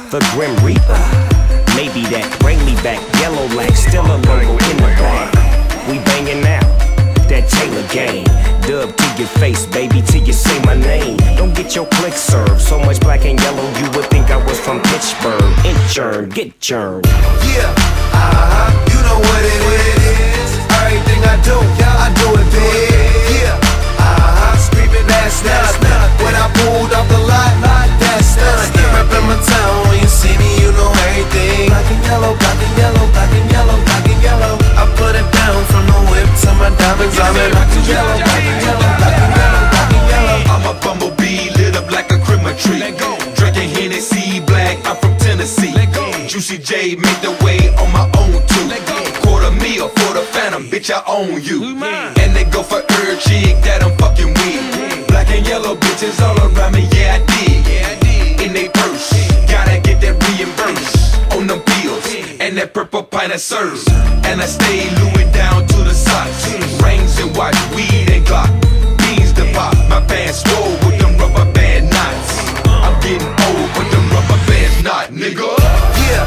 the Grim Reaper. Maybe that, bring me back, yellow lack, still a logo in the bag. We banging out, that Taylor gang. Dub to your face, baby, till you say my name. Don't get your click served, so much black and yellow you would think I was from Pittsburgh. Inchurn, get churned. Yeah, you know what it is. Everything I do it big. Yeah, screaming that's nuts. When I pulled off the lot, that's nuts. Reppin' my town, when you see me, you know everything. Black and yellow, black and yellow, black and yellow, black and yellow. I put it down from the whip to my diamonds. I'm in black and yellow, black and yellow, black and yellow, black and yellow. I'm a bumblebee lit up like a Christmas tree. Drinking Hennessy black, I'm from Tennessee. Juicy J make the way on my own too. Quarter meal for the Phantom, bitch, I own you. And they go for every chick that I'm fucking with. Black and yellow bitches all around me, yeah I did. In they purse, gotta get that reimbursed on them bills and that purple pint of serves. And I stay Louis down to the socks. Rings and watch, weed and Glock, beans to pop. My pants swole with them rubber band knots. I'm getting old with them rubber bands not, nigga. Yeah,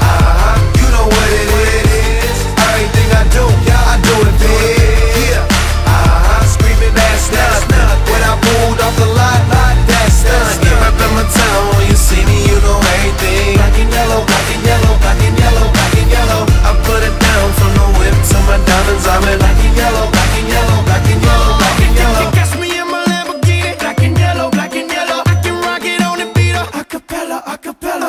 you know what it is. Everything I do it big. Yeah, screaming that's nuts. When I pulled off the lot, that's nuts. Reppin' my town, when you see me, you know everything. Black and yellow, black and yellow, black and yellow, black and yellow. I put it down from the whip to my diamonds. I'm in black and yellow, black and yellow, black and yellow, black and yellow. You catch me in my Lamborghini, black and yellow, black and yellow. I can rock it on the beat, acapella, acapella.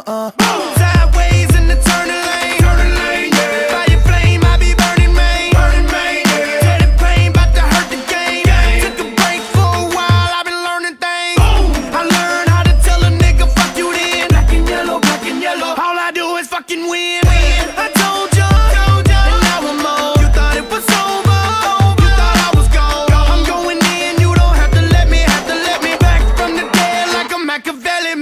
Sideways in the turning lane, yeah. Fire flame, I be burning main, yeah. Tell the pain, bout to hurt the game. Took a break for a while, I've been learning things. I learned how to tell a nigga fuck you then. Black and yellow, black and yellow. All I do is fucking win. I told ya, and now I'm on. You thought it was over, you thought I was gone. I'm going in, you don't have to let me back from the dead like a Machiavelli.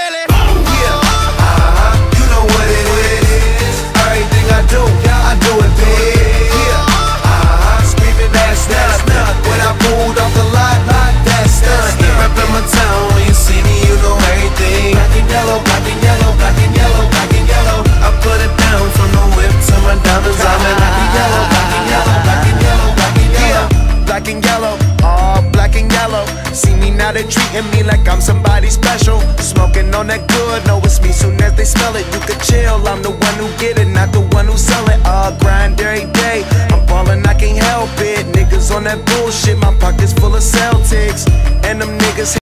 You know what it is. Everything I do it big. Yeah, screaming that's nuts. When I pulled off the lot, that's nuts. Reppin' my town, when you see me, you know everything. Black and yellow, black and yellow, black and yellow, black and yellow. I put it down from the whip to my diamonds. I'm in black and yellow, black and yellow, black and yellow, black and yellow. Black and yellow, all black and yellow. See me now, they treating me like I'm somebody special. Smoking on that good, know it's me soon as they smell it. You could chill, I'm the one who get it, not the one who sell it. Grind every day, I'm ballin', I can't help it. Niggas on that bullshit, my pockets full of Celtics. And them niggas